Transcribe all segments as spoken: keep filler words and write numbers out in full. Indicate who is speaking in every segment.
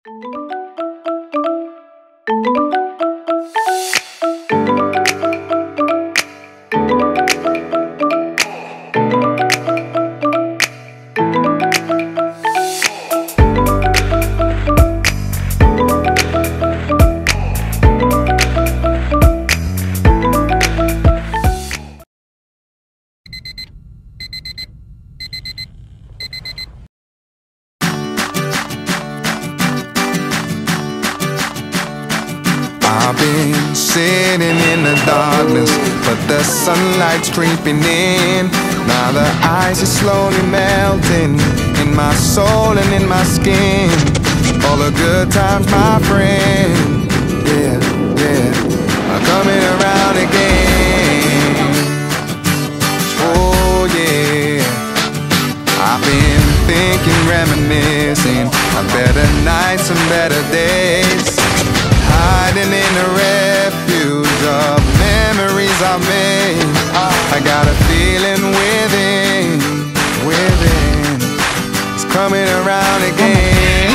Speaker 1: I've been sitting in the darkness, but the sunlight's creeping in. Now the ice is slowly melting in my soul and in my skin. All the good times, my friend, yeah, yeah, are coming around again. Oh yeah, I've been thinking, reminiscing of better nights and better days, hiding in the refuge of memories I've made. I got a feeling within, within, it's coming around again.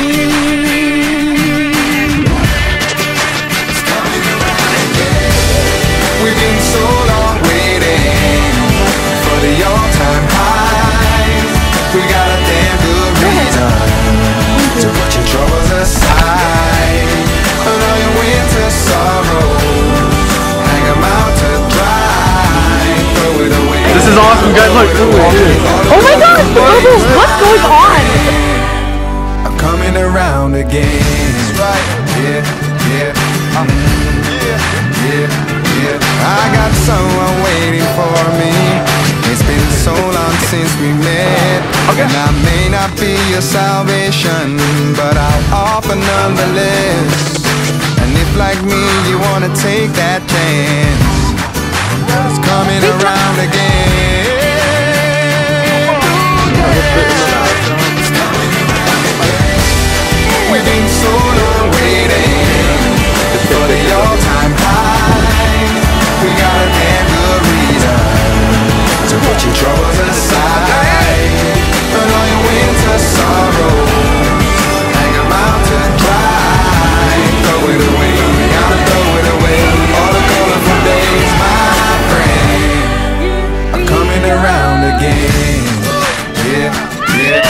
Speaker 1: It's coming around again. We've been so long waiting for the all-time highs. We got a damn good reason to put your troubles aside. And all your winter sorrows, hang 'em out to dry, throw it away.
Speaker 2: This is awesome, guys. Look.
Speaker 3: Oh my gosh, Bubbles, what's going on?
Speaker 1: I'm coming around again. That's right. Yeah, yeah, um, yeah, yeah, yeah. I got someone waiting for me. It's been so long since we met, okay. And I may not be your salvation, but I'll offer nonetheless. And if like me you wanna take that chance, it's coming around again. It's coming around again. We've been so long waiting for the all-time high. We got a damn good reason to put your troubles aside. And all your winter sorrows, hang 'em out to dry. Throw it away, gotta throw it away. All the colorful days, my friend, are coming around again. Yeah, yeah,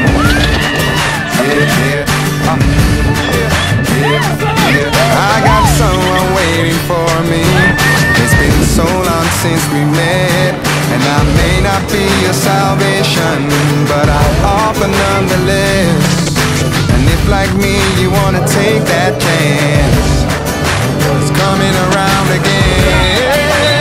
Speaker 1: yeah, yeah, um, yeah, yeah. I got someone waiting for me. It's been so long since we met, and I may not be your salvation, but I'll offer nonetheless. And if like me you wanna take that chance, it's coming around again.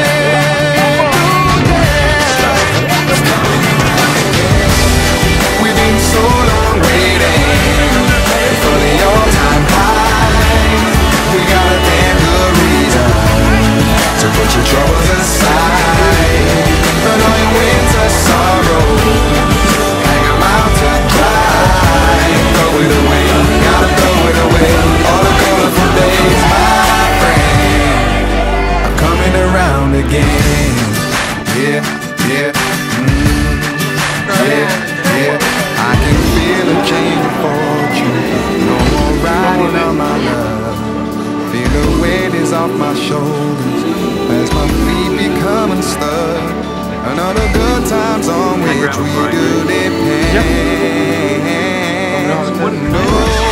Speaker 1: It's coming around again. We've been so long waiting for the all-time high. We got a damn good reason to put your troubles aside. And all your winter sorrows, hang 'em out to dry. Throw it away, gotta throw it away. All the colorful days, my friend, are coming around again. Yeah, yeah, mm, yeah, yeah. I can feel a change of fortune. No more riding on my love. Feel the weight is off my shoulders as my feet become unstuck. And all the good times on which we do depend. No.